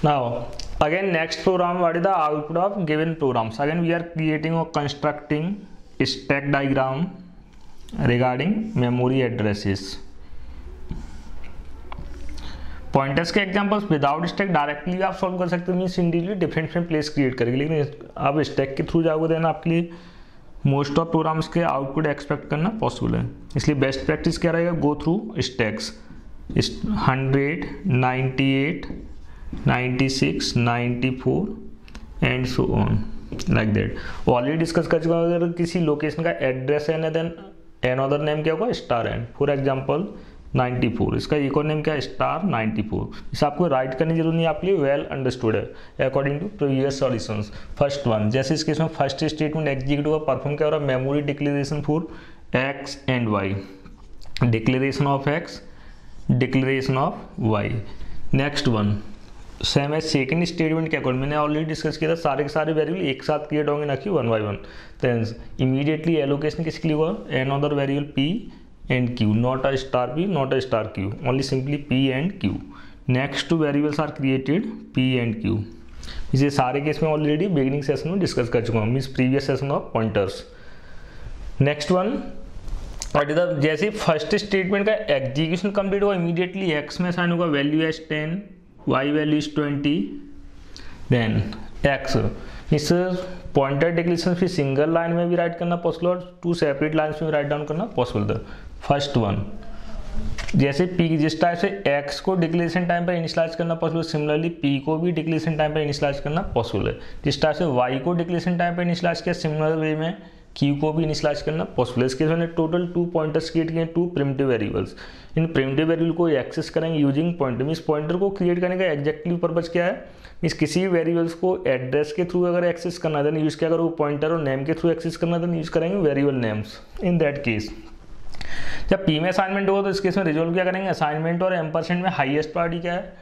Now again next program, what is the output of given programs? Again we are creating or constructing a stack diagram regarding memory addresses. Pointers के examples without stack directly आप solve कर सकते हो, means individually different place create करेगी, लेकिन आप stack के through जाओगे देना आपके लिए मोस्ट ऑफ प्रोग्राम्स के आउटपुट एक्सपेक्ट करना पॉसिबल है। इसलिए बेस्ट प्रैक्टिस क्या रहेगा, go through stacks 100, 98, 96, 94 and so on like that. Already discuss कर चुका हूं, अगर किसी लोकेशन का एड्रेस है देन अनदर नेम क्या होगा, स्टार एन। फॉर एग्जांपल 94, इसका एक और नेम क्या है, स्टार 94। इसे आपको राइट करने की जरूरत नहीं, आपके लिए वेल अंडरस्टूड है according to previous solutions. First one, जैसे इस केस में फर्स्ट स्टेटमेंट एग्जीक्यूट होगा, परफॉर्म क्या हो रहा है, memory declaration for x and y, declaration of x, declaration of y. Next one same है सेकेंड स्टेटमेंट के अकॉर्डिंग, मैंने ऑलरेडी डिस्कस किया था, सारे के सारे वेरिएबल एक साथ क्रिएट होंगे ना कि one by one. Then immediately allocation किसके लिए हुआ, another variable p and q, not a star p, not a star q, only simply p and q. Next two variables are created p and q. इसे सारे case में already beginning session में discuss कर चुका हूँ, means previous session of pointers. Next one, जैसे first statement का execution complete होगा, इमीडिएटली x में साइन होगा value as 10, y value is 20, then x इस पॉइंटर डिक्लेरेशन फिर सिंगल लाइन में भी राइट करना पॉसिबल और टू सेपरेट लाइन्स में भी राइट डाउन करना पॉसिबल था। फर्स्ट वन, जैसे p जिस टाइप से x को डिक्लेरेशन टाइम पर इनिशियलाइज करना पॉसिबल, सिमिलरली p को भी डिक्लेरेशन टाइम पर इनिशियलाइज करना पॉसिबल है। जिस टाइप से y को डिक्लेरेशन टाइम पर इनिशियलाइज किया, सिमिलर वे में q को भी इनिशियलाइज करना पॉसिबल है। इसके मैंने टोटल 2 पॉइंटर्स क्रिएट किए, 2 प्रिमिटिव वेरिएबल्स। इन प्रिमिटिव वेरिएबल को एक्सेस करेंगे यूजिंग पॉइंटर। मीन्स पॉइंटर को क्रिएट करने का एग्जैक्टली पर्पज क्या है, मीन्स किसी वेरिएबल्स को एड्रेस के थ्रू अगर एक्सेस करना है यूज क्या करो, पॉइंटर और नेम के थ्रू एक्सेस करना है यूज करेंगे variable names. In that case जब p में असाइनमेंट होगा तो इस केस में रिजोल्व क्या करेंगे, असाइनमेंट और m% में हाईएस्ट पार्टी क्या है,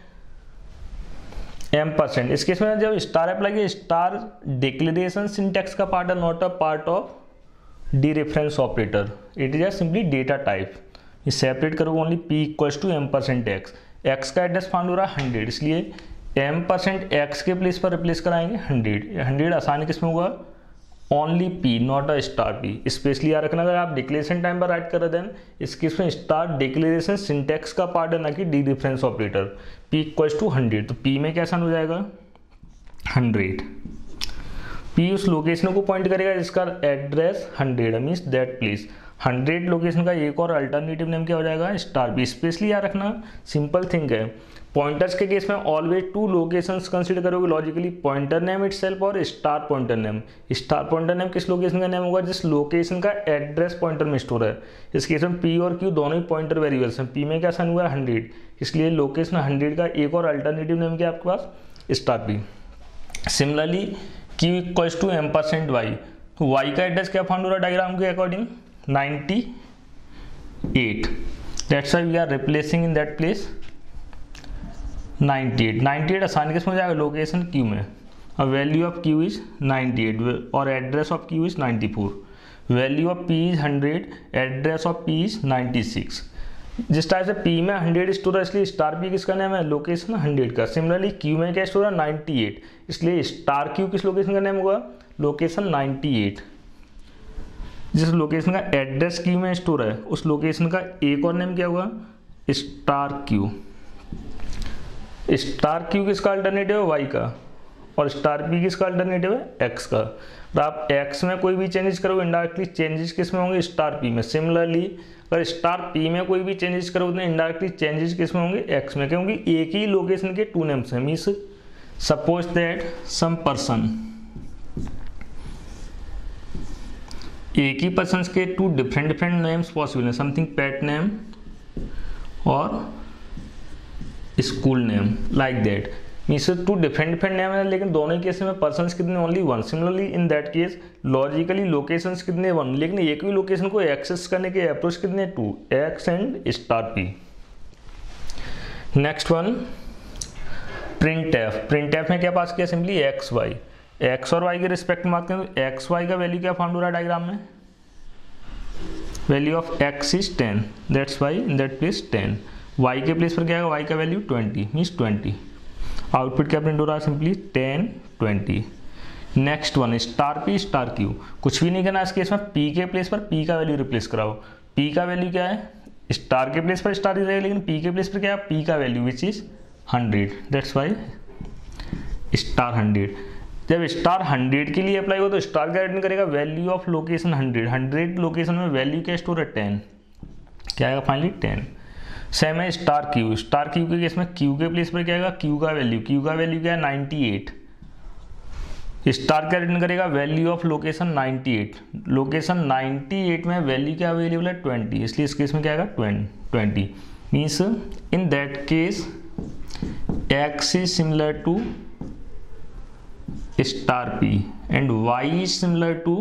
m%। इस केस में जब स्टार अप्लाई किया, स्टार डिक्लेरेशन सिंटैक्स का पार्ट है, not a part of dereference operator, it is a simply data type. ये सेपरेट करोगे only p equals to m%x, x का एड्रेस फाउंड हो रहा है 100, इसलिए m%x के प्लेस पर रिप्लेस कराएंगे 100 आसानी किस में होगा, only p not a star p। Specially याद रखना, अगर आप डिक्लेरेशन टाइम पर राइट कर रहे देन इस केस में स्टार डिक्लेरेशन सिंटैक्स का पार्ट है ना कि dereference operator. p equals to 100, तो p में क्या आसान हो जाएगा 100। p उस लोकेशन को पॉइंट करेगा जिसका address 100 means that place. 100 location का एक और अल्टरनेटिव नेम क्या हो जाएगा, स्टार p। स्पेशली याद रखना, सिंपल थिंग है, पॉइंटर्स के केस में ऑलवेज 2 लोकेशंस कंसीडर करोगे लॉजिकली, पॉइंटर नेम इटसेल्फ और star pointer name. Star pointer name किस लोकेशन का नेम होगा, जिस लोकेशन का एड्रेस पॉइंटर में स्टोर है। इस केस में p और q दोनों ही पॉइंटर वेरिएबल्स हैं, p में क्या साइन हुआ है 100, इसलिए लोकेशन 100 का एक और अल्टरनेटिव नेम क्या है आपके पास, star p। Similarly q equals to m%y, तो y का एड्रेस क्या फाउंड हो रहा है डायग्राम के according 98, that's why we are replacing in that place 98 आसानी किस में जाएगा, लोकेशन q में। अब वैल्यू ऑफ q इज 98 और address of q is 94, value of p is 100, address of p is 96। जिस टाइप से p में 100 स्टोर है, इसलिए स्टार p किसका नेम है, लोकेशन 100 का। सिमिलरली q में क्या स्टोर है 98, इसलिए स्टार q किस लोकेशन का नेम होगा, लोकेशन 98। जिस लोकेशन का एड्रेस q में स्टोर है उस लोकेशन का एक और नेम क्या होगा, स्टार q। स्टार q किसका अल्टरनेटिव है, y का, और स्टार p किसका अल्टरनेटिव है, x का। तो आप x में कोई भी चेंजेस करोगे इनडायरेक्टली चेंजेस किस में होंगे, स्टार p में। सिमिलरली अगर स्टार p में कोई भी चेंजेस करोगे तो इनडायरेक्टली चेंजेस किस में होंगे, x में, क्योंकि एक ही लोकेशन के 2 नेम्स हैं। Means suppose that some person, एक ही पर्सन के 2 डिफरेंट नेम्स पॉसिबल हैं, समथिंग पेट नेम और school name like that. Means 2 different name है, लेकिन दोनों ही केस में पर्सन्स कितने, only 1। Similarly in that case logically locations कितने 1, लेकिन एक ही लोकेशन को एक्सेस करने के अप्रोच कितने 2, x and star p। Next one print में क्या पास किया, सिंपली x y, x और y के रिस्पेक्ट में बात करें तो x y का वैल्यू क्या फाउंड हो रहा है डायग्राम में, value of x is 10, that's why in that place 10। y के प्लेस पर क्या है, y का वैल्यू 20 मीन्स 20। आउटपुट क्या प्रिंट हो रहा है, simply 10 20। Next one star p star q, कुछ भी नहीं करना इस केस में, पी के प्लेस पर पी का वैल्यू रिप्लेस कराओ। पी का वैल्यू क्या है, स्टार के प्लेस पर स्टार ही रहेगा, लेकिन पी के प्लेस पर क्या है, पी का value which is 100, that's why star 100। जब स्टार 100 के लिए अप्लाई हो तो स्टार क्या रिटर्न करेगा, वैल्यू ऑफ लोकेशन 100, 100 लोकेशन में वैल्यू क्या स्टोर है 10, क्या आएगा फाइनली 10। सेम है स्टार क्यू के केस में क्यू के प्लेस पर क्या आएगा, क्यू का वैल्यू क्या है 98, स्टार क्या रिटर्न करेगा, वैल्यू ऑफ लोकेशन 98, लोकेशन 98 में वैल्यू क्या अवेलेबल है 20, इसलिए इस केस में क्या आएगा 20 means in that case x is similar to star p and y is similar to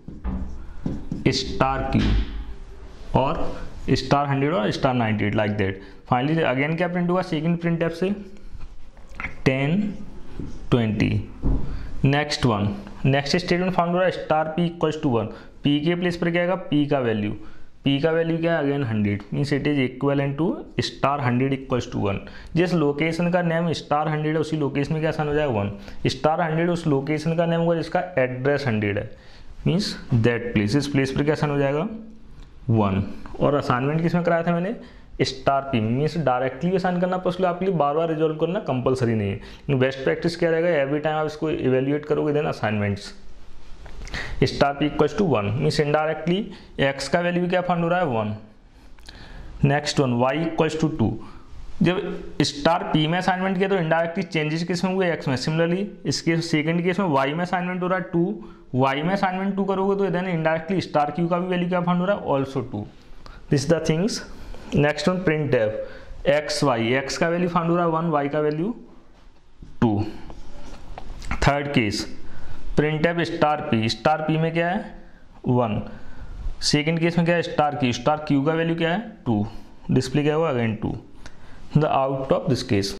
star q और स्टार 100 और star 98 like that. Finally again क्या प्रिंट होगा, सेकेंड प्रिंट टैब से 10 20। नेक्स्ट स्टेटमेंट फाउंड हो रहा है star p equals to 1, p के place पर क्या आएगा, p का वैल्यू क्या है again 100 means it is equivalent to star 100 equals to 1। जिस लोकेशन का नेम स्टार 100 है उसी लोकेशन में क्या आसान हो जाएगा 1, स्टार 100 उस लोकेशन का नेम होगा जिसका एड्रेस 100 है, मीन्स दैट प्लेस, इस प्लेस पर क्या आसान हो जाएगा 1। और असाइनमेंट किसमें कराया था मैंने, star p means directly assign करना पॉसिबल, आपके लिए बार बार रिजॉल्व करना कंपलसरी नहीं है, लेकिन बेस्ट प्रैक्टिस क्या रहेगा, एवरी टाइम आप इसको इवेल्युएट करोगे then assignments. Star p equals to 1 means indirectly x का वैल्यू क्या फाइंड हो रहा है 1। Next one y equals to 2, जब स्टार पी में असाइनमेंट किया तो इनडायरेक्टली चेंजेस किस में हुए एक्स में, सिमिलरली इसके सेकंड केस में वाई में असाइनमेंट हो रहा है 2, वाई में असाइनमेंट 2 करोगे तो देन इनडायरेक्टली स्टार क्यू का भी वैल्यू क्या फाइंड हो रहा है also 2, this the things. Next one print tab x y, x का वैल्यू फाइंड हो रहा है 1, वाई का value 2। Third case print tab star p में क्या है 1, सेकेंड केस में क्या है स्टार क्यू का वैल्यू क्या है 2, डिस्प्ले क्या हुआ again 2, the out of this case.